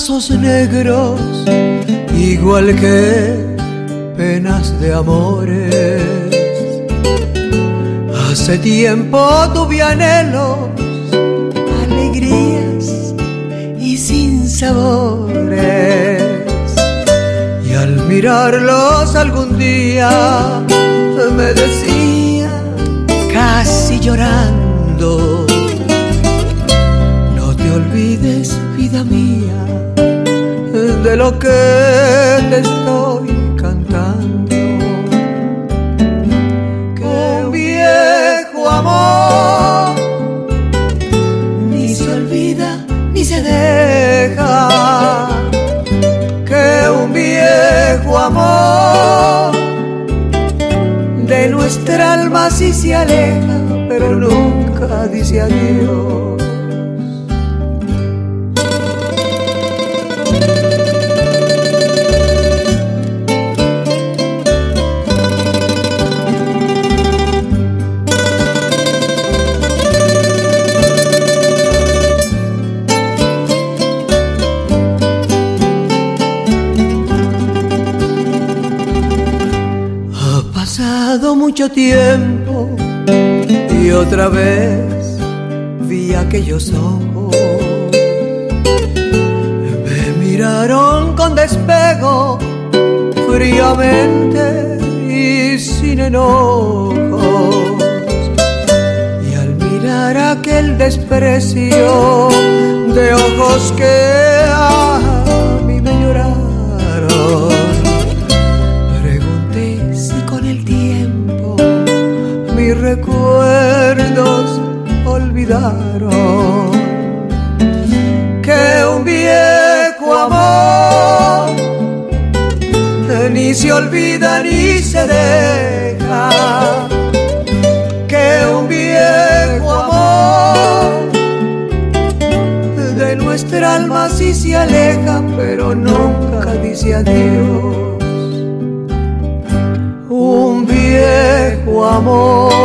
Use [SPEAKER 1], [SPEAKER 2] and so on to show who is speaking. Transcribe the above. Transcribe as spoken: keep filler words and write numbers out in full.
[SPEAKER 1] trazos negros, igual que penas de amores. Hace tiempo tuve anhelos, alegrías y sinsabores, y al mirarlos algún día me decía, casi llorando: no te olvides, vida mía, de lo que te estoy cantando. Que un viejo amor ni se olvida ni se deja, que un viejo amor de nuestra alma sí se aleja, pero nunca dice adiós. Mucho tiempo y otra vez vi aquellos ojos, me miraron con despego, fríamente y sin enojos, y al mirar aquel desprecio de ojos que a mí me lloraron, mis recuerdos olvidaron que un viejo amor ni se olvida ni se deja, que un viejo amor de nuestra alma sí se aleja, pero nunca dice adiós. Un viejo amor